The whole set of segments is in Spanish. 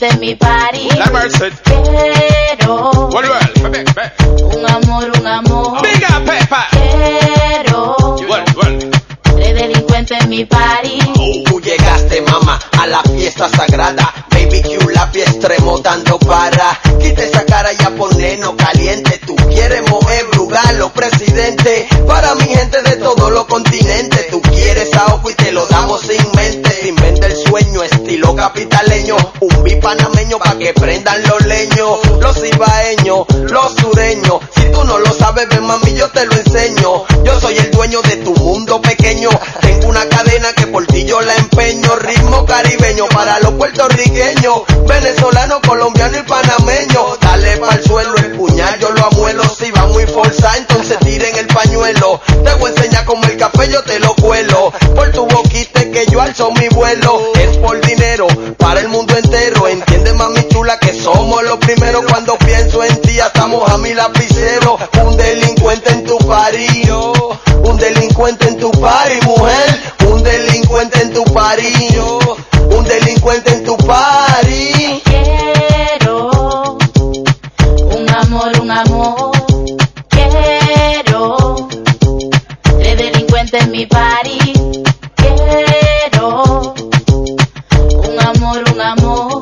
delincuente en mi party. La Merced. Quiero un amor, un amor. Big up, Peppa. Quiero tres delincuentes en mi party. Tú llegaste, mamá, a la fiesta sagrada. Baby Q, lápiz extremo dando para. Quita esa cara y a ponernos caliente. Tú quieres mover, Brugalo, presidente. Para mi gente de todos los continentes. Tú quieres saoco y te lo damos sin mente. Sin mente el sueño, estilo capitaleño. Un beat panameño pa' que prendan los leños. Los ibaeños, los sureños. Si tú no lo sabes, ven mami, yo te lo enseño. Yo soy el dueño de tu mundo pequeño. Tengo una cadena que por ti yo la empeño. Ritmo caribeño para los puertorriqueños, venezolano, colombiano y panameño. Dale pa'l suelo, el puñal yo lo amuelo. Si va muy forzado, entonces tiren el pañuelo. Te voy a enseñar como el café yo te lo cuelo. Por tu boquita es que yo alzo mi vuelo. Es por dinero, para el mundo entero. Entiende mami chula que somos los primeros. Cuando pienso en ti estamos a mi lapicero. Un delincuente en tu party, un delincuente en tu party, mujer. Un delincuente en tu party, un delincuente en tu party. Quiero un amor, un amor. Quiero tres delincuentes en mi party. Quiero un amor, un amor.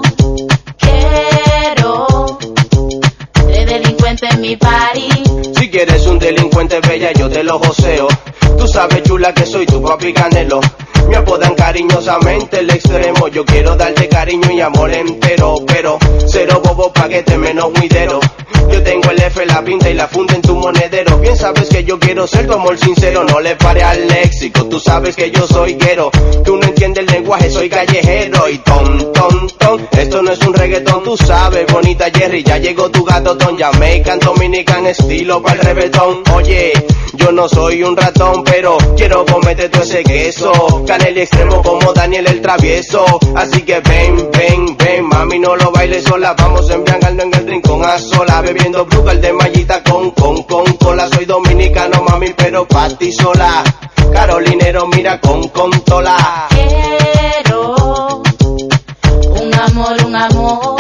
Quiero tres delincuentes en mi party. Si quieres un delincuente bella yo te lo joseo. Tú sabes chula que soy tu papi Canelo. Me apodan cariñosamente el extremo. Yo quiero darte cariño y amor entero, pero cero bobo pa' que te menos juidero. Yo tengo el F, la pinta y la funda en tu monedero. Bien sabes que yo quiero ser tu amor sincero. No le pare al léxico, tú sabes que yo soy guero. Tú no entiendes el lenguaje, soy callejero. Y ton, ton, ton, esto no es un reggaetón. Tú sabes, bonita Jerry, ya llegó tu gato ton. Jamaican, Dominican, estilo pa'l reggaetón. Oye, yo no soy un ratón, pero quiero comerte todo ese queso. Canel y extremo como Daniel el travieso. Así que ven, ven, ven, mami no lo bailes sola. Vamos embriagando en el rincón a sola. Bebiendo Brugal de mallita con cola. Soy dominicano mami pero pa' ti sola. Carolinero mira con tola. Quiero un amor, un amor.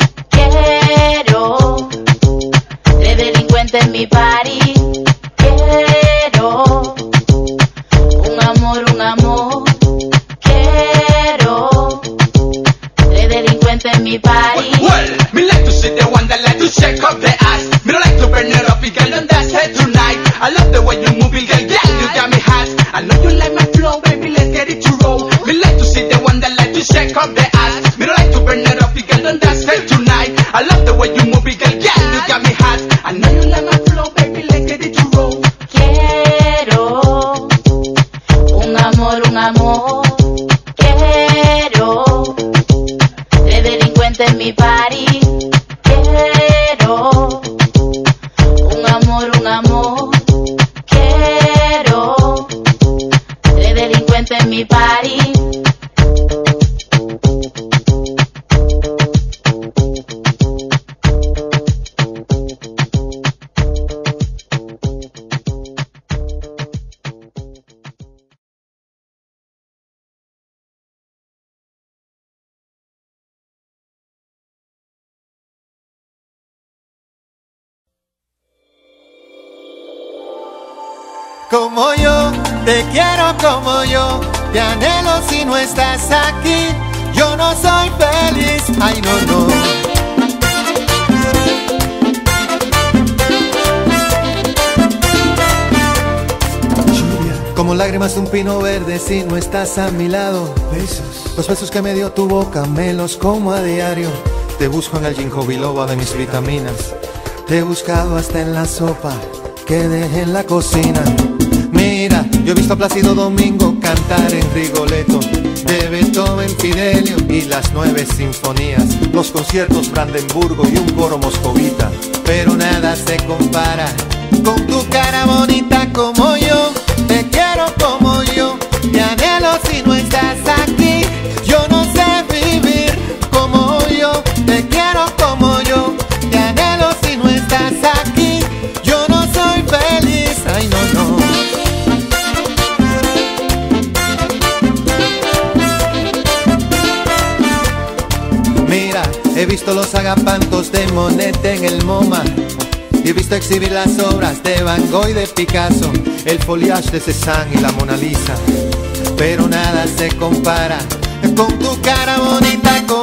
Quiero tres delincuentes en mi party. Quiero un amor, un amor. Quiero tres delincuentes en mi party. Well, me like to see the one that like to shake up the ass. Me don't like to burn it up, girl, don't dance it tonight. I love the way you move it, girl, you got me hot. I know you like my flow, baby, let's get it to roll. Me like to see the one that like to shake up the ass. Me don't like to burn it up, girl, don't dance it tonight. I love the way you move it, girl, you got me hot. I know you like my flow, baby, let's get it to roll. Quiero un amor, un amor. Quiero tres delincuentes en mi party. Quiero un amor, un amor. Quiero tres delincuentes en mi party. Como yo, te quiero como yo, te anhelo si no estás aquí, yo no soy feliz, ay no, no. Lluvia, como lágrimas de un pino verde si no estás a mi lado. Besos, los besos que me dio tu boca me los como a diario. Te busco en el ginkgo biloba de mis vitaminas, te he buscado hasta en la sopa que dejé en la cocina. Mira, yo he visto a Plácido Domingo cantar en Rigoletto, de Beethoven, Fidelio y las 9 sinfonías, los conciertos Brandenburgo y un coro moscovita, pero nada se compara con tu cara bonita como yo, te quiero como yo, te anhelo si no estás aquí, yo no sé vivir como yo, te quiero como yo, te anhelo si no estás aquí, yo no soy feliz, ay no, no. He visto los agapantos de Monet en el MoMA, y he visto exhibir las obras de Van Gogh y de Picasso, el foliage de Cézanne y la Mona Lisa. Pero nada se compara con tu cara bonita, con